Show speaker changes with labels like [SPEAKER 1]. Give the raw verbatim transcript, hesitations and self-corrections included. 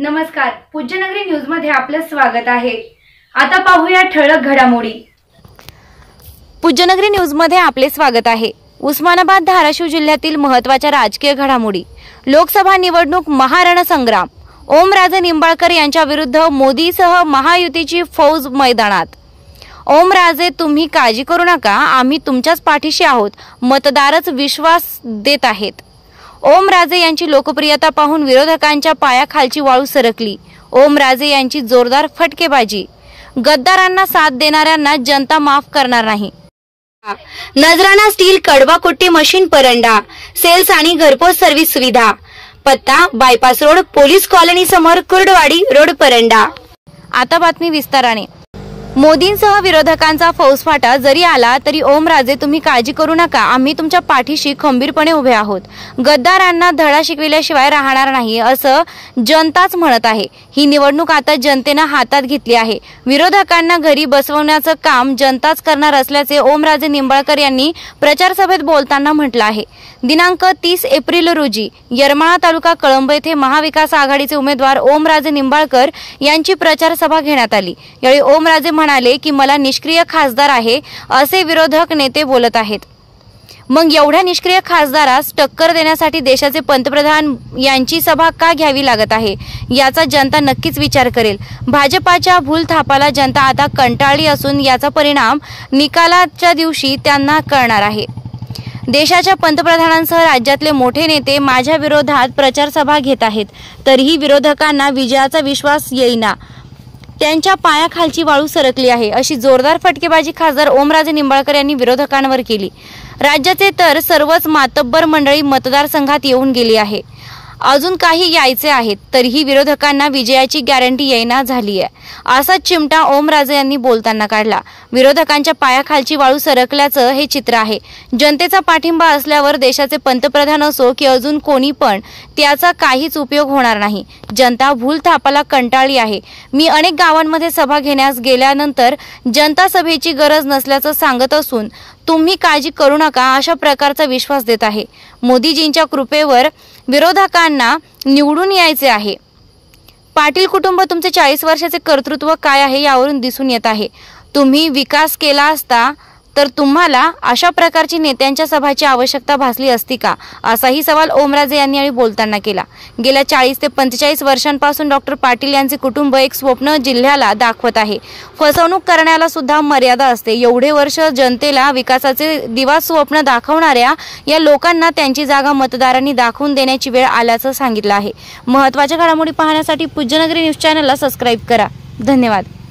[SPEAKER 1] नमस्कार, पूज्यनगरी न्यूज मध्ये आपलं स्वागत आहे। आता पाहूया ठळक घडामोडी।
[SPEAKER 2] पूज्यनगरी न्यूज मध्ये आपले स्वागत आहे। उस्मानाबाद धाराशिव जिल्ह्यातील महत्त्वाच्या राजकीय घडामोडी। लोकसभा निवडणूक महारणसंग्राम। ओमराजे निंबाळकर यांच्या विरुद्ध मोदीसह महायुतीची फौज मैदानात। ओमराजे, तुम्ही काळजी करू नका, आम्ही तुमच्याच पाठीशी आहोत, मतदारच विश्वास देत आहेत। ओमराजे यांची लोकप्रियता पाहून विरोधकांच्या पायाखालची वाळू सरकली। ओमराजे यांची जोरदार फटकेबाजी। गद्दारांना साथ देणाऱ्यांना जनता माफ करणार नाही।
[SPEAKER 3] नजराना स्टील कडवाकुट्टी मशीन परंडा। सेल्स आणि घरपोच सर्व्हिस सुविधा। पत्ता बायपास रोड, पोलीस कॉलनी समोर, कुर्डवाडी रोड, परंडा।
[SPEAKER 2] आता बातमी विस्ताराने। मोदींसह विरोधकांचा फौजफाटा जरी आला तरी ओमराजे, तुम्ही काळजी करू नका, आम्ही तुमच्या पाठीशी खंबीरपणे उभे आहोत, गद्दारांना धडा शिकविल्याशिवाय राहणार नाही, असं जनताच म्हणत आहे। ही निवडणूक आता जनतेनं हातात घेतली आहे। विरोधकांना घरी बसवण्याचं काम जनताच करणार असल्याचे ओमराजे निंबाळकर यांनी प्रचार सभेत बोलताना म्हटलं आहे। दिनांक तीस एप्रिल रोजी येरमाळा तालुका कळंब येथे महाविकास आघाडीचे उमेदवार ओमराजे निंबाळकर यांची प्रचार सभा घेण्यात आली। यावेळी ओमराजे म्हणाले की मला निष्क्रिय खासदार आहे असे विरोधक नेते बोलत आहेत। मग एवढ्या निष्क्रिय खासदारास टक्कर देण्यासाठी देशाचे पंतप्रधान यांची सभा का घ्यावी लागत आहे, याचा जनता नक्कीच विचार करेल। भाजपाच्या भूलथापाला जनता आता कंटाळली असून याचा परिणाम निकालाच्या दिवशी त्यांना कळणार आहे। देशाच्या पंतप्रधानांसह राज्यातले मोठे नेते माझ्या विरोधात प्रचार सभा घेत आहेत, तरीही विरोधकांना विजयाचा विश्वास येईना, त्यांच्या पायाखालची वाळू सरकली आहे, अशी जोरदार फटकेबाजी खासदार ओमराजे निंबाळकर यांनी विरोधकांवर केली। राज्याचे तर सर्वच मातब्बर मंडळी मतदारसंघात येऊन गेली आहे, अजून काही यायचे आहेत, तरीही विरोधकांना विजयाची गॅरंटी येईना झाली आहे, असा चिमटा ओमराजे यांनी बोलताना काढला। विरोधकांच्या पायाखालची वाळू सरकल्याचं हे चित्र आहे। जनतेचा पाठिंबा असल्यावर देशाचे पंतप्रधान असो की अजून कोणी पण त्याचा काहीच उपयोग होणार नाही। जनता भूलथापाला कंटाळली आहे। मी अनेक गावांमध्ये सभा घेण्यास गेल्यानंतर जनता सभेची गरज नसल्याचं सांगत असून तुम्ही काळजी करू नका अशा प्रकारचा विश्वास देत आहे। मोदीजींच्या कृपेवर विरोधकांना निवडून यायचे आहे। पाटील कुटुंब तुमचे चाळीस वर्षाचे कर्तृत्व काय आहे यावरून दिसून येत आहे। तुम्ही विकास केला असता तर तुम्हाला अशा प्रकारची नेत्यांच्या सभाची आवश्यकता भासली असती का, असाही सवाल ओमराजे यांनी यावेळी बोलताना केला। गेल्या चाळीस ते पंचेचाळीस वर्षांपासून डॉक्टर पाटील यांचे कुटुंब एक स्वप्न जिल्ह्याला दाखवत आहे। फसवणूक करण्याला सुद्धा मर्यादा असते। एवढे वर्ष जनतेला विकासाचे दिवा स्वप्न दाखवणाऱ्या या लोकांना त्यांची जागा मतदारांनी दाखवून देण्याची वेळ आल्याचं सांगितलं आहे। महत्त्वाच्या घडामोडी पाहण्यासाठी पूज्यनगरी न्यूज चॅनलला सबस्क्राईब करा। धन्यवाद।